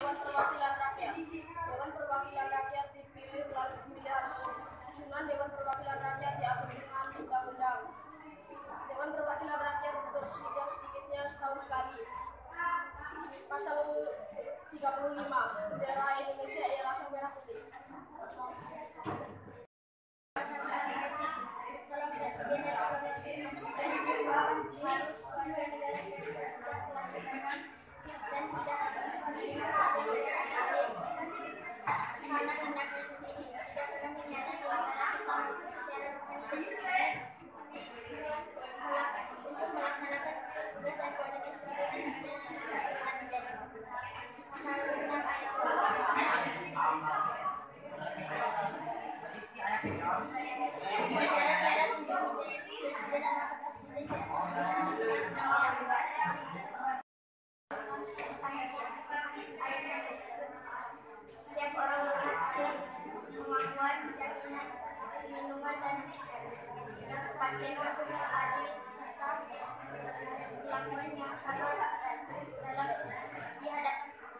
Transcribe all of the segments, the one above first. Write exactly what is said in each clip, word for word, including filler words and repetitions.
Dewan Perwakilan Rakyat. Dewan Perwakilan Rakyat dipilih melalui pemilihan umum. Susunan Dewan Perwakilan Rakyat diatur dengan undang-undang. Dewan Perwakilan Rakyat bersidang sedikitnya setahun sekali. Pasal tiga puluh lima, bendera Indonesia ialah sang merah putih. Calon presiden dan calon wakil presiden harus warga negara Indonesia sejak kelahiran dan tidak menerima warga negara lain karena kehendaknya sendiri, tidak pernah mengkhianati negara serta mampu secara rohani dan jasmani untuk melaksanakan tugas dan kewajiban sebagai presiden dan wakil presiden. Pasal enam ayat dua. Syarat-syarat untuk menjadi presiden dan wakil presiden diatur dengan undang-undang. Ayat satu. Setiap orang berhak atas pengakuan, jaminan, perlindungan dan kepastian hukum yang adil serta perlakuan yang sama dalam di hadapan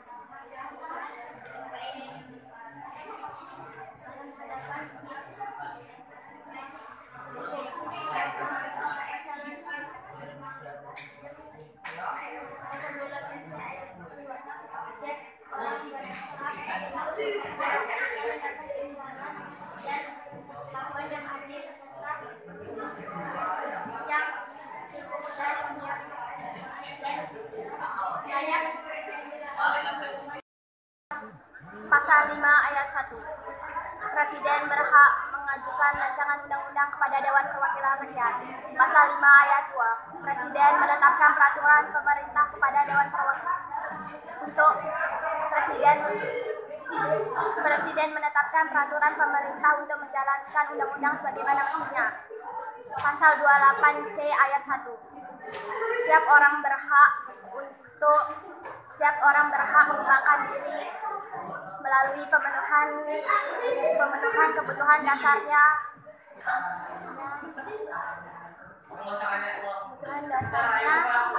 Pasal lima ayat satu. Presiden berhak mengajukan rancangan undang-undang kepada Dewan Perwakilan Rakyat. Pasal lima ayat dua. Presiden menetapkan peraturan pemerintah kepada Dewan Perwakilan untuk presiden Presiden menetapkan peraturan pemerintah untuk menjalankan undang-undang sebagaimana mestinya. Pasal dua puluh delapan C ayat satu. Setiap orang berhak untuk setiap orang berhak mengembangkan diri melalui pemenuhan pemenuhan kebutuhan dasarnya kebutuhan dasarnya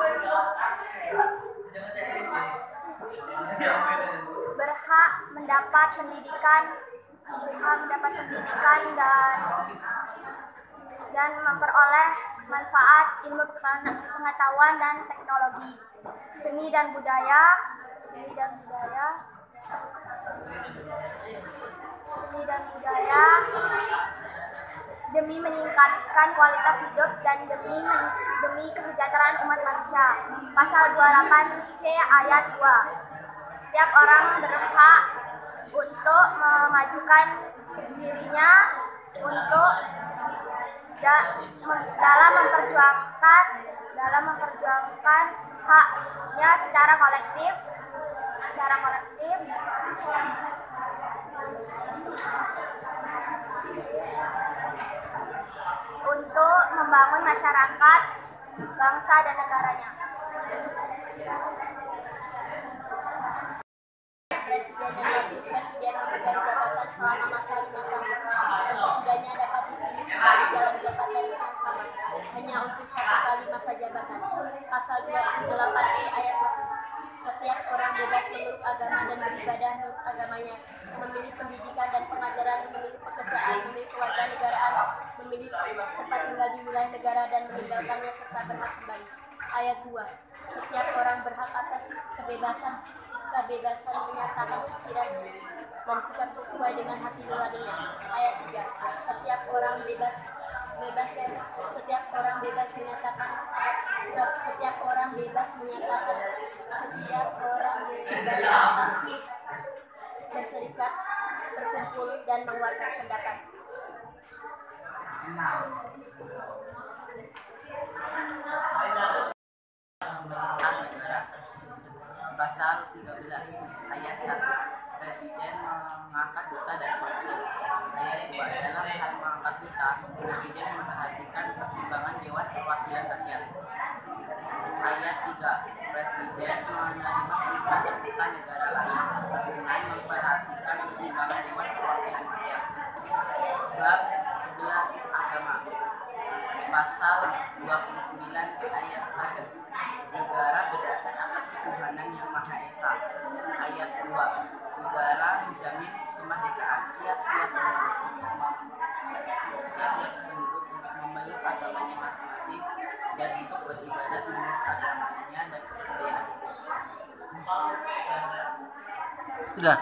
berhak mendapat pendidikan berhak mendapat pendidikan dan dan memperoleh manfaat ilmu pengetahuan dan teknologi, seni dan budaya seni dan budaya seni dan budaya demi meningkatkan kualitas hidup dan demi men, demi kesejahteraan umat manusia. Pasal dua puluh delapan C ayat dua. Setiap orang berhak untuk memajukan dirinya untuk da, mem, dalam memperjuangkan dalam memperjuangkan haknya secara kolektif secara kolektif untuk membangun masyarakat, bangsa dan negaranya. Presiden dan wakil presiden memegang jabatan selama masa lima tahun. Sesudahnya dapat dipilih kembali dalam jabatan yang sama, hanya untuk satu kali masa jabatan. Pasal dua puluh delapan E ayat satu. Setiap orang bebas menurut agama dan beribadah menurut agamanya, memilih pendidikan dan pengajaran, memilih pekerjaan, memilih kewarganegaraan, memilih tempat tinggal di wilayah negara dan meninggalkannya serta berhak kembali. Ayat dua. Setiap orang berhak atas kebebasan kebebasan menyatakan pikiran dan sikap sesuai dengan hati nuraninya. Ayat tiga. Setiap orang bebas bebas setiap orang bebas menyatakan setiap orang bebas menyatakan setiap orang bebas atas berserikat, berkumpul dan mengeluarkan pendapat. Pasal tiga belas ayat satu. Presiden mengangkat duta dan konsul. Ayat dua. Dalam hal mengangkat duta, Presiden memperhatikan pertimbangan Dewan Perwakilan Rakyat. Ayat tiga. Presiden menerima perintah duta negara lain dengan memperhatikan pertimbangan Dewan Perwakilan Rakyat. Bab sebelas Agama. Pasal dua puluh sembilan ayat satu. Negara berdasar atas ketuhanan yang Maha Esa. Ayat dua. dua. Negara menjamin kemerdekaan tiap-tiap tiap-tiap penduduk untuk memeluk agamanya masing-masing dan untuk beribadat menurut agamanya dan kepercayaan. Sudah.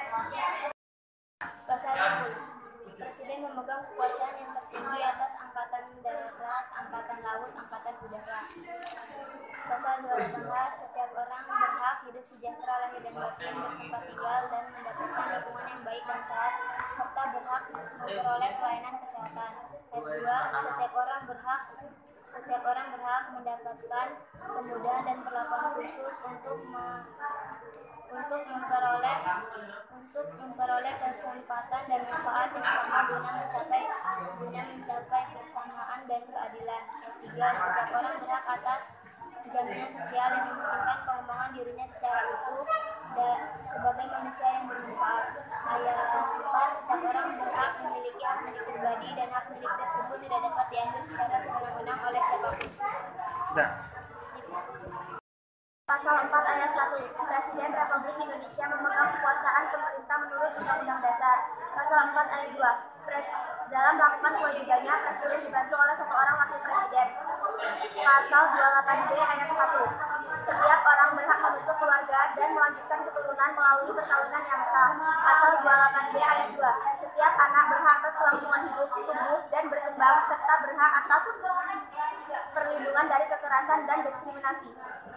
Pasal sepuluh. Presiden memegang kekuasaan yang tertinggi atas angkatan darat, angkatan laut, angkatan udara. Pasal dua puluh delapan. Setiap orang berhak hidup sejahtera lahir dan batin, bertempat tinggal dan mendapatkan lingkungan yang baik dan sehat, serta berhak memperoleh pelayanan kesehatan. Ayat dua. Setiap orang berhak setiap orang berhak mendapatkan kemudahan dan perlakuan khusus untuk me, untuk memperoleh untuk memperoleh kesempatan dan manfaat yang sama guna mencapai guna mencapai kebersamaan dan keadilan. Tiga. Setiap orang berhak atas jaminan sosial yang memungkinkan pengembangan dirinya secara utuh dan sebagai manusia yang bermanfaat. Ayat empat. Setiap orang berhak memiliki hak milik pribadi dan hak milik tersebut tidak dapat diambil secara sewenang-wenang oleh siapapun. Sudah. Pasal empat ayat satu. Presiden Republik Indonesia memegang kekuasaan pemerintah menurut Undang-Undang Dasar. Pasal empat ayat dua. Pres dalam melakukan kewajibannya, Presiden dibantu oleh satu orang wakil presiden. Pasal dua puluh delapan B ayat satu. Setiap orang berhak membentuk keluarga dan melanjutkan keturunan melalui perkawinan yang sah. Pasal dua puluh delapan B ayat dua. Setiap anak berhak atas kelangsungan hidup, tumbuh, dan berkembang, serta berhak atas perlindungan dari kekerasan dan diskriminasi.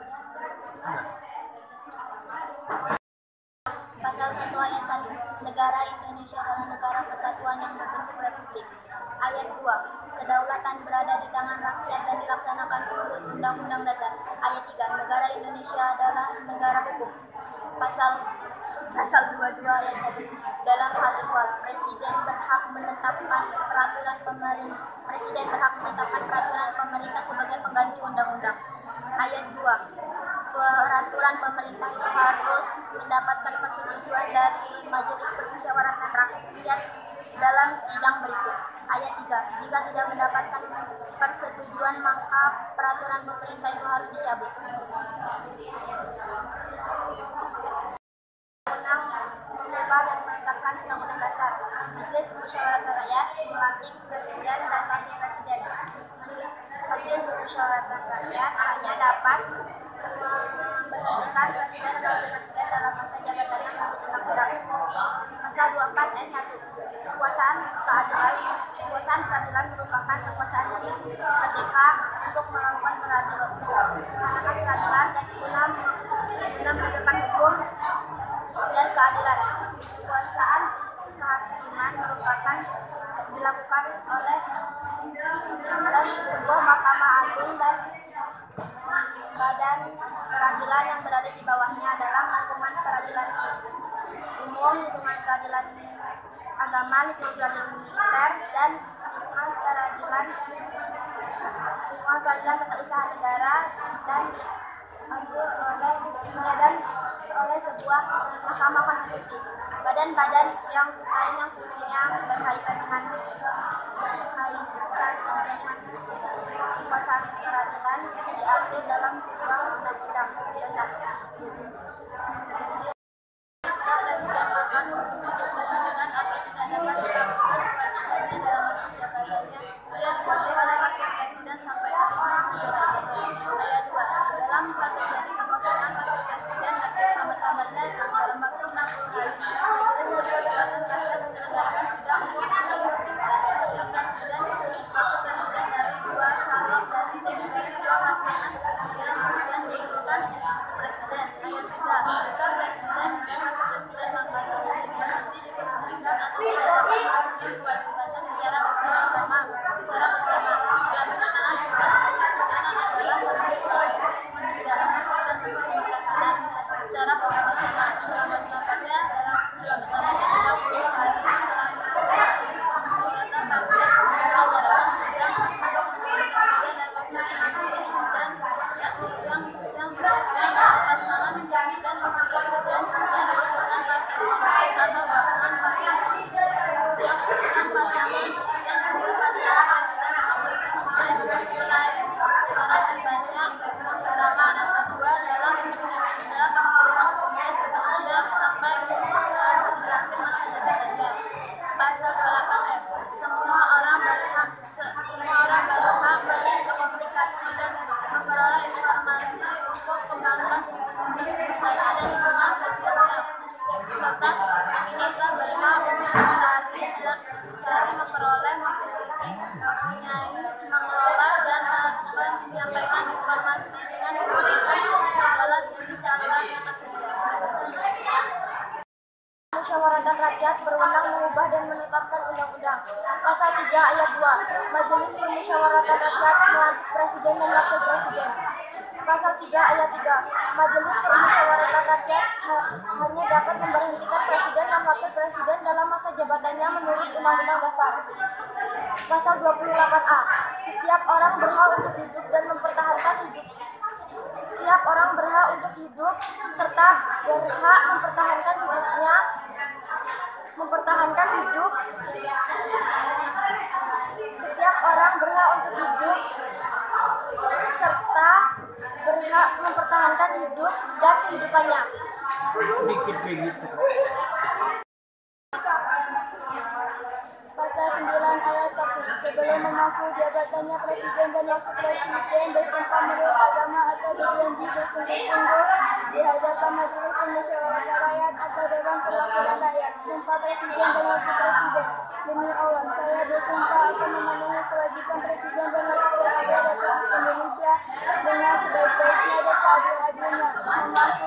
Pasal satu ayat satu. Negara Indonesia adalah negara kesatuan yang berbentuk republik. Ayat dua. Kedaulatan berada di tangan rakyat dan dilaksanakan menurut Undang-Undang Dasar. Ayat tiga. Negara Indonesia adalah negara hukum. Pasal Pasal dua puluh dua ayat satu. Dalam hal ihwal, Presiden berhak menetapkan peraturan pemerintah Presiden berhak menetapkan peraturan pemerintah sebagai pengganti undang-undang. Ayat dua. Peraturan pemerintah itu harus mendapatkan persetujuan dari Majelis Permusyawaratan Rakyat dalam sidang berikut. Ayat tiga. Jika tidak mendapatkan persetujuan, maka peraturan pemerintah itu harus dicabut. Undang mengubah dan menetapkan Undang-Undang Dasar. Majelis Permusyawaratan Rakyat melantik presiden dan wakil presiden. Majelis Permusyawaratan Rakyat hanya dapat memberhentikan presiden dan wakil presiden dalam masa jabatannya menurut undang-undang. Pasal dua puluh empat ayat satu. Kekuasaan keadilan Kekuasaan peradilan merupakan kekuasaan yang merdeka untuk melakukan peradilan, melaksanakan peradilan dan guna guna menegakkan hukum dan keadilan. Kekuasaan kehakiman merupakan dilakukan oleh oleh sebuah mahkamah agung dan badan peradilan yang berada di bawahnya dalam lingkungan peradilan umum, lingkungan peradilan agama, lingkungan peradilan militer, dan lingkungan peradilan lingkungan peradilan tata usaha negara dan diatur oleh dan oleh sebuah mahkamah konstitusi. Badan-badan yang lain yang fungsinya berkaitan dengan berkaitan dengan kekuasaan peradilan diatur dalam sebuah undang-undang dasar. Presiden berhak menunjuk presiden agar tidak dapat dilakukan dalam masa jabatannya. Dia diganti oleh wakil presiden sampai habis masa jabatannya. Ayat dua. Dalam hal terjadi kekosongan wakil presiden dan kerabat-kerabatnya dalam waktu enam puluh hari, Majelis Permusyawaratan Rakyat menyelenggarakan sidang umum terhadap presiden, wakil presiden dari dua calon dari dari dua pasangan yang rakyat berwenang mengubah dan menetapkan undang-undang. Pasal tiga ayat dua. Majelis Permusyawaratan Rakyat melantik presiden dan wakil presiden. Pasal tiga ayat tiga. Majelis Permusyawaratan Rakyat ha- hanya dapat memberhentikan presiden dan wakil presiden dalam masa jabatannya menurut Undang-Undang Dasar. Pasal dua puluh delapan A. Setiap orang berhak untuk hidup dan mempertahankan hidup. Setiap orang berhak untuk hidup serta berhak mempertahankan hidupnya, mempertahankan hidup. Setiap orang berhak untuk hidup serta berhak mempertahankan hidup dan kehidupannya. Dikit kayak gitu. Pasal sembilan ayat satu. Sebelum memangku jabatannya presiden dan wakil presiden bersumpah menurut agama atau berjanji bersungguh-sungguh di hadapan Majelis Permusyawaratan Rakyat atau Dewan Perwakilan Rakyat. Sumpah presiden dan wakil presiden. Demi Allah, saya bersumpah akan memenuhi kewajiban presiden dan wakil presiden Republik Indonesia dengan sebaik-baiknya dan seadil-adilnya. Memangku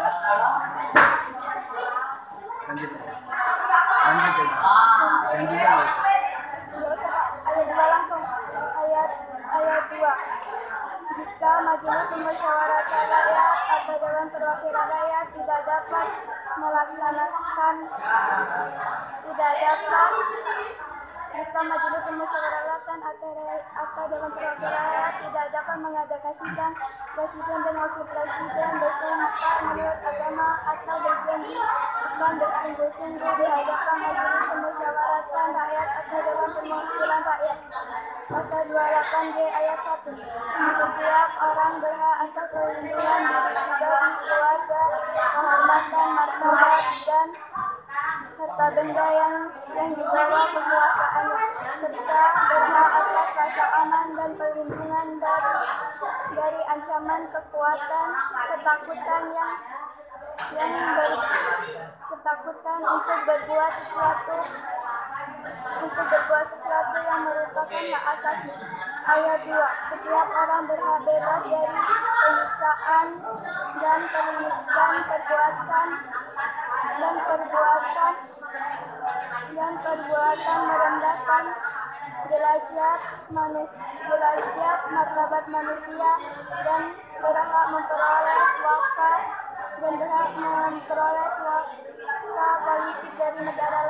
Lanjut. Lanjut aja. Lanjut aja. ayat dua langsung. Ayat ayat dua. Jika Majelis Permusyawaratan Rakyat atau Dewan Perwakilan Rakyat tidak dapat melaksanakan tidak dapat jika Majelis Permusyawaratan atau atau Dewan Perwakilan Rakyat tidak dapat mengadakan sidang, presiden dan wakil presiden bersumpah menurut agama atau berjanji akan bersungguh-sungguh di hadapan Majelis Permusyawaratan Rakyat atau Dewan Perwakilan Rakyat. Pasal dua puluh delapan G ayat satu. Setiap orang berhak atas perlindungan diri pribadi, keluarga, kehormatan, martabat, dan harta benda yang yang dibawa kekuasaannya, serta berhak atas rasa aman dan perlindungan dari dari ancaman, kekuatan, ketakutan yang yang ber, ketakutan untuk berbuat sesuatu untuk berbuat sesuatu yang merupakan hak asasi. Ayat dua. Setiap orang berhak bebas dari penyiksaan dan per- dan perbuatan dan perbuatan dan perbuatan merendahkan derajat manusia, derajat martabat manusia, dan berhak memperoleh suaka dan berhak memperoleh suaka politik dari negara